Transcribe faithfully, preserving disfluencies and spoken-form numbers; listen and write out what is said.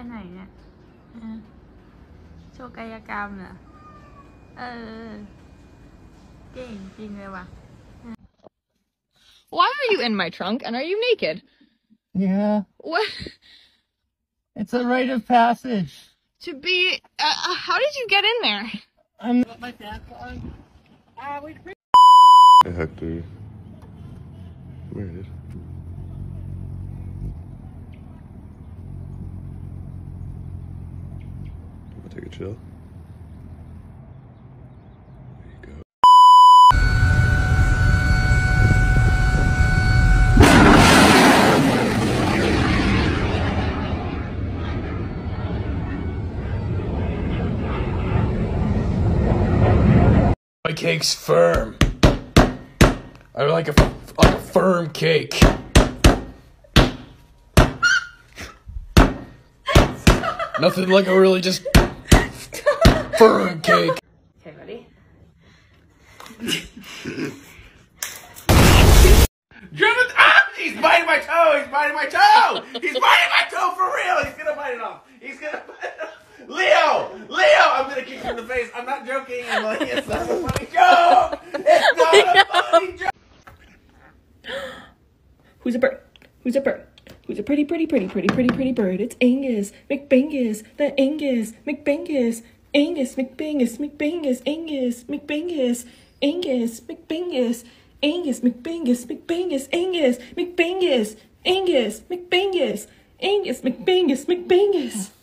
ไหนเนี่ยโชว์กายกรรมเหรอเออเก่งจริงเลยว่ะ Why are you in my trunk and are you naked? Yeah. What? It's a rite of passage. To be, uh, how did you get in there? I'm with my pants on. Ah, wait. Hey, Hector. Come here, dude. I'll take a chill. There you go. My cake's firm. I like a, like a firm cake. Nothing like a really just firm cake. Okay, ready? German, ah! He's biting my toe! He's biting my toe! He's biting my toe for real! He's gonna bite it off! He's gonna bite it off! Leo! Leo! I'm gonna kick you in the face. I'm not joking. I'm like, it's not a funny joke! It's not a funny joke! Who's a bird? Who's a bird? Who's a pretty, pretty, pretty, pretty, pretty, pretty bird? It's Angus McBangus, the Angus McBangus, Angus McBangus, McBangus, Angus McBangus, Angus McBangus, Angus McBangus, McBangus, Angus McBangus, Angus McBangus, Angus McBangus, McBangus.